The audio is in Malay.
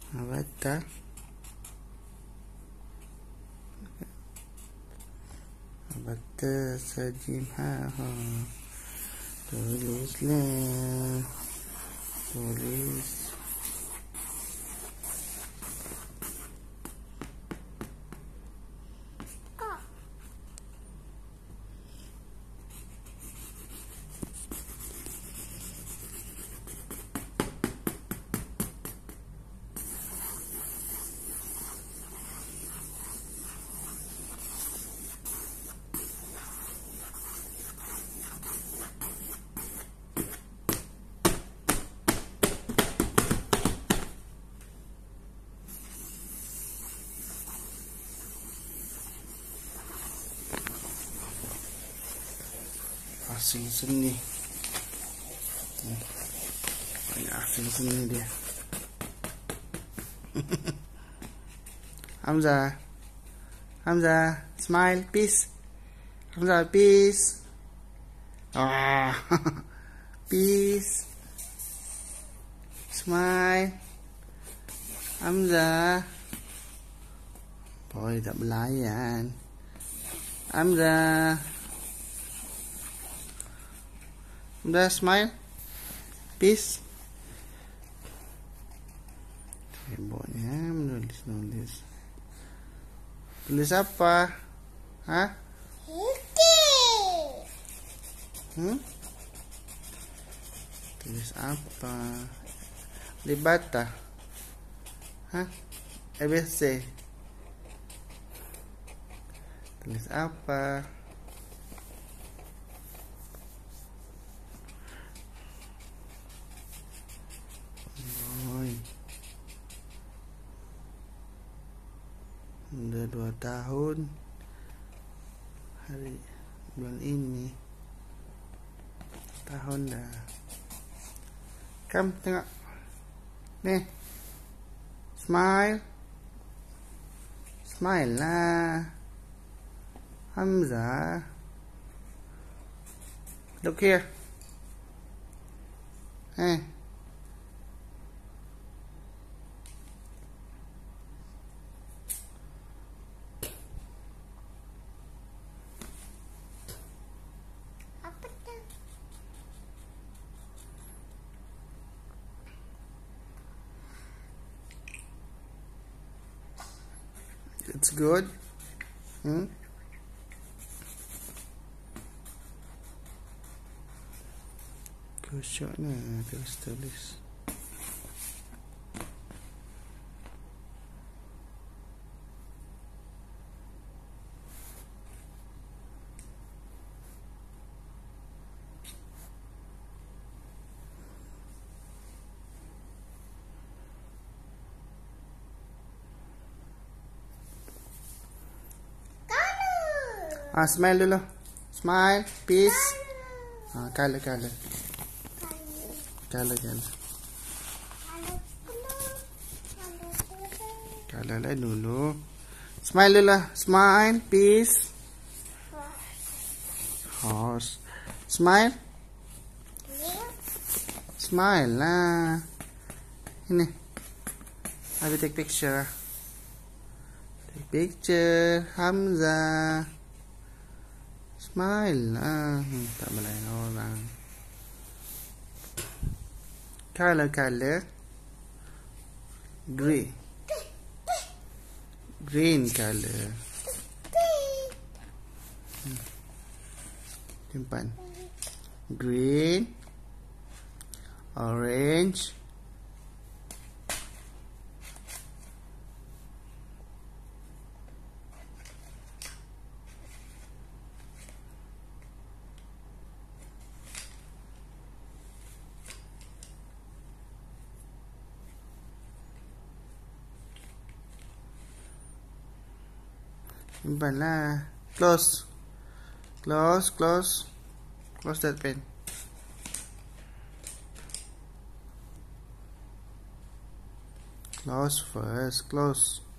Baca. Baca sajim ha. Tulislah. Tulis. Asing seni. Banyak asing seni dia. Hamzah. Hamzah, smile, peace. Hamzah, peace. Ah, peace. Smile. Hamzah. Boy, tak belayan. Hamzah. Udah smile, peace. Hebohnya menulis. Tulis apa? Hah? Tulis apa? Libata. Hah? ABC. Tulis apa? Udah 2 tahun hari bulan ini, tahun dah. Kam tengok nih, smile, smile lah. Hamzah, look here. It's good. Kusyuk nah, tulis. Smile dulu. Smile, peace. Color. Color lah dulu. Smile dulu. Smile, peace. Horse. Smile. Smile lah. Ini. Abi take picture. Take picture. Hamzah. Smile lah. Tak belayan orang. Color. Green color. Simpan. Green. Orange. Simpan lah. Close that pen. Close first. Close.